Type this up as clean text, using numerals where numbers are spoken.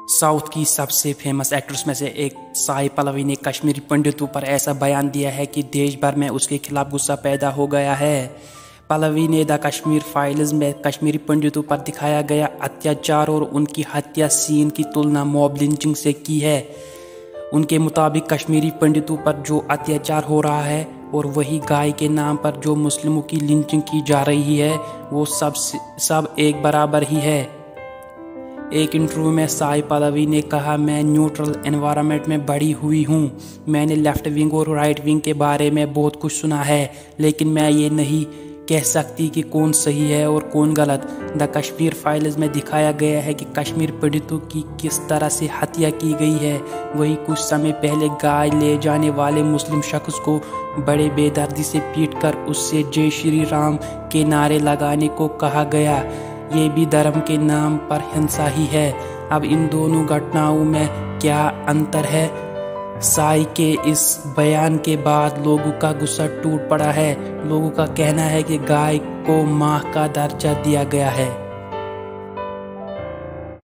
South की सबसे famous actress में से एक साई पल्लवी ने कश्मीरी पंडितों पर ऐसा बयान दिया है कि देश भर में उसके खिलाफ गुस्सा पैदा हो गया है। पल्लवी ने द कश्मीर फाइल्स में कश्मीरी पंडितों पर दिखाया गया अत्याचार और उनकी हत्या सीन की तुलना मॉब लिंचिंग से की है। उनके मुताबिक कश्मीरी पंडितों पर जो अत्याचार हो रहा है और वही गाय के नाम पर जो मुस्लिमों की लिंचिंग की जा रही है वो सब एक बराबर ही है। एक इंटरव्यू में साई पल्लवी ने कहा, मैं न्यूट्रल एनवायरनमेंट में बड़ी हुई हूँ। मैंने लेफ्ट विंग और राइट विंग के बारे में बहुत कुछ सुना है, लेकिन मैं ये नहीं कह सकती कि कौन सही है और कौन गलत। द कश्मीर फाइल्स में दिखाया गया है कि कश्मीर पंडितों की किस तरह से हत्या की गई है। वही कुछ समय पहले गाय ले जाने वाले मुस्लिम शख्स को बड़े बेदर्दी से पीटकर उससे जय श्री राम के नारे लगाने को कहा गया। ये भी धर्म के नाम पर हिंसा ही है। अब इन दोनों घटनाओं में क्या अंतर है? साई के इस बयान के बाद लोगों का गुस्सा टूट पड़ा है। लोगों का कहना है कि गाय को मां का दर्जा दिया गया है।